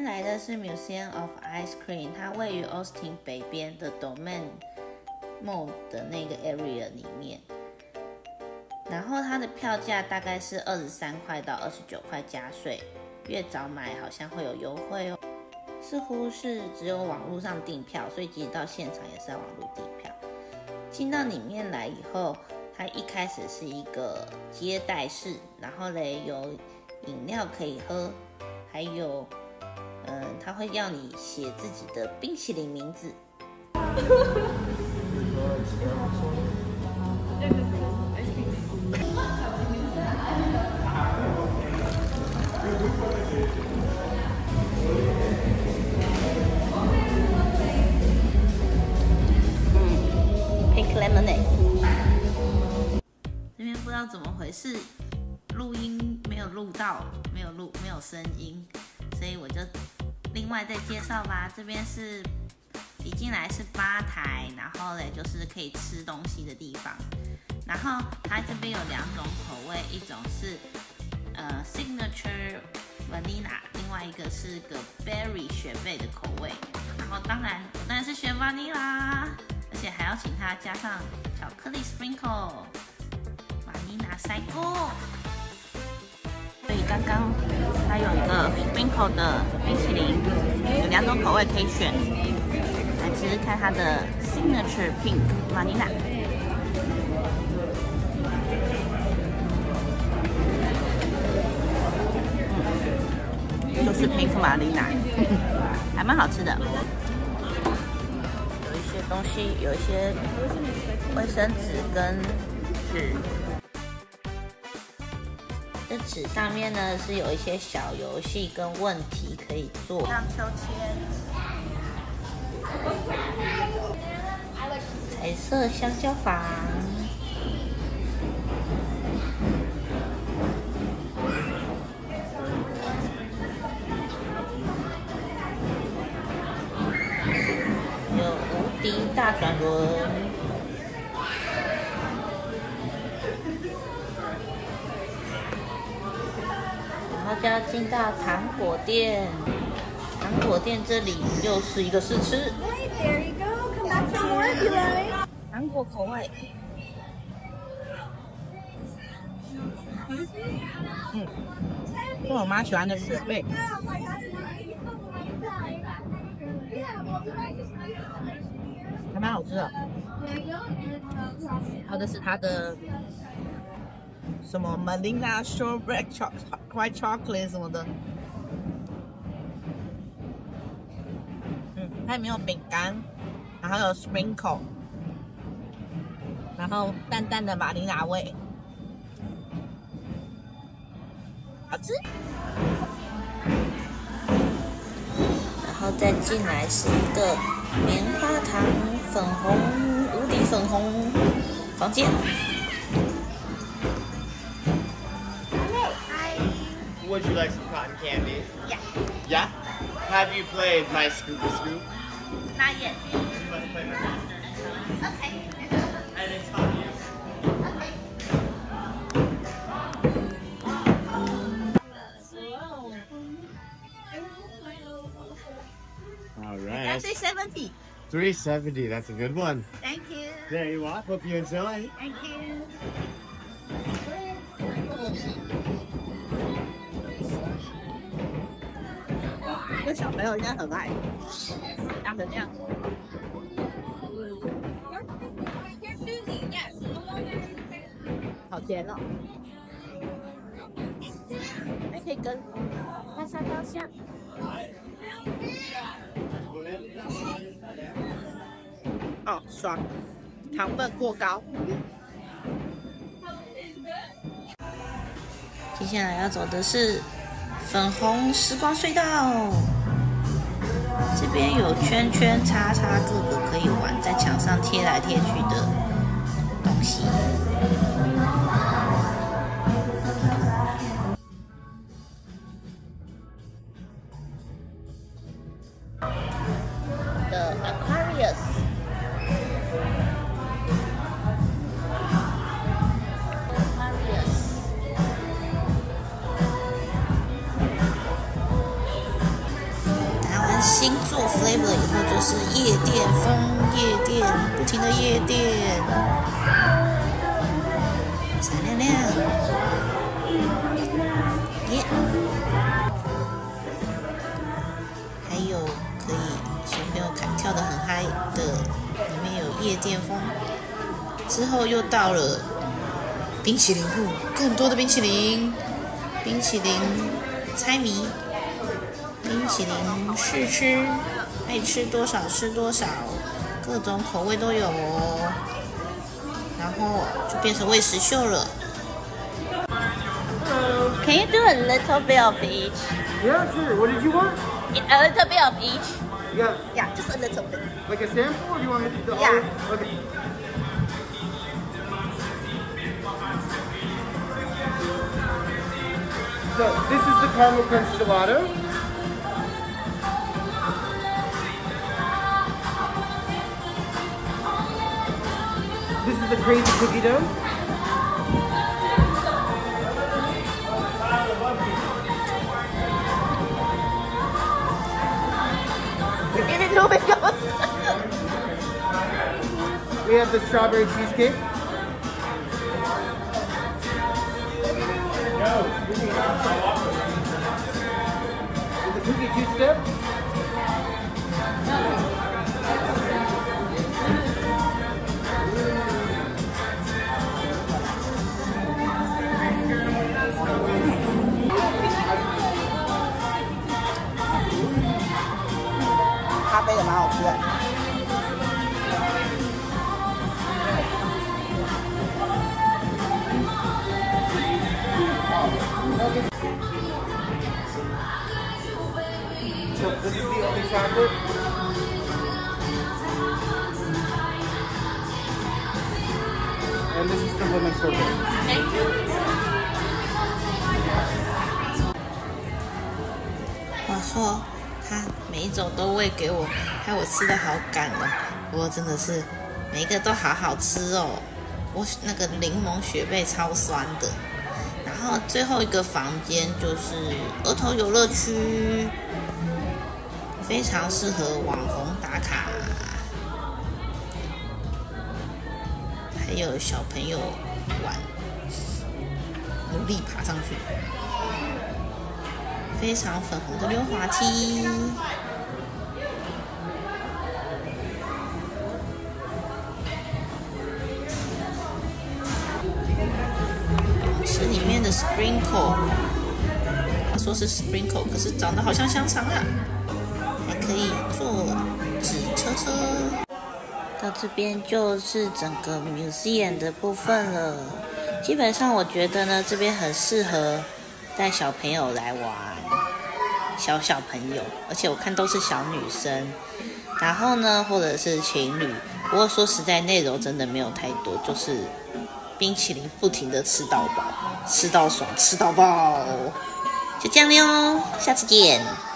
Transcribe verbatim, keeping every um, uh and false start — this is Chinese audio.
来的是 Museum of Ice Cream， 它位于 Austin 北边的 Domain Mall 的那个 area 里面。然后它的票价大概是二十三块到二十九块加税，越早买好像会有优惠哦。似乎是只有网络上订票，所以即使到现场也是要网络订票。进到里面来以后，它一开始是一个接待室，然后嘞有饮料可以喝，还有，嗯、呃，他会要你写自己的冰淇淋名字。Pink lemonade。这边不知道怎么回事，录音没有录到，没有录，没有声音，所以我就另外再介绍吧。这边是一进来是吧台，然后嘞就是可以吃东西的地方。然后它这边有两种口味，一种是呃 signature vanilla， 另外一个是个 berry 雪贝的口味。然后当然我当然是选 vanilla， 而且还要请它加上巧克力 sprinkle。vanilla 塞过。所以刚刚它有一个 sprinkle 的冰淇淋，有两种口味可以选。来吃吃看它的 signature pink vanilla。就是 pink vanilla， 还蛮好吃的。有一些东西，有一些卫生纸跟纸。这纸上面呢是有一些小游戏跟问题可以做，荡秋千、彩色香蕉房。无敌大转轮，然后就要进到糖果店。糖果店这里又是一个试吃。糖果口味。嗯，是我妈喜欢的雪贝。还蛮好吃的，还有的是它的什么 Malina Strawberry White Chocolate 什么的，嗯，它里面有饼干，然后有 sprinkle， 然后淡淡的马铃拿味，好吃。然后再进来是一个棉花糖粉红无敌粉红房间。 Hello. Hi. Would you like some cotton candy? Yeah. Yeah? Have you played My Scoop Scoop? Not yet. You must play My Scoop. Okay. And it's on you. All right. three seventy. three seventy, that's a good one. Thank you. There you are. Hope you enjoy. Thank you. 这小朋友应该很爱，养成这样。好甜哦！还可以跟看沙雕像。哦，爽，糖分过高。接下来要走的是粉红时光隧道，这边有圈圈、叉叉，各个可以玩，在墙上贴来贴去的东西。的 Aquarius。 新做 flavor 以后就是夜店风，夜店不停的夜店，闪亮亮，耶！还有可以小朋友看跳得很嗨的，里面有夜店风。之后又到了冰淇淋铺，更多的冰淇淋，冰淇淋猜谜。冰淇淋试吃，爱吃多少吃多少，各种口味都有哦。然后就变成喂食秀了。Can you do a little bit of each? Yeah, sure. What did you want? Yeah, a little bit of each. Yeah. Yeah, just a little bit. Like a sample, or do you want me to do all? Yeah. Okay. So this is the caramel crunch gelato. This is the crazy cookie dough. Give it to me, go. We have the strawberry cheesecake. The cookie two-step. So this is the only chocolate. And this is the lemon sorbet. Thank you. 话说，他每一种都喂给我，害我吃的好赶哦。不过真的是每一个都好好吃哦。我那个柠檬雪贝超酸的。然后最后一个房间就是儿童游乐区，非常适合网红打卡，还有小朋友玩，努力爬上去，非常粉红的溜滑梯。池里面的 sprinkle， 他说是 sprinkle， 可是长得好像香肠啊。还可以坐纸车车。到这边就是整个 museum 的部分了。基本上我觉得呢，这边很适合带小朋友来玩，小小朋友，而且我看都是小女生。然后呢，或者是情侣。不过说实在，内容真的没有太多，就是冰淇淋不停的吃到饱，吃到爽，吃到爆。就这样了哟，下次见。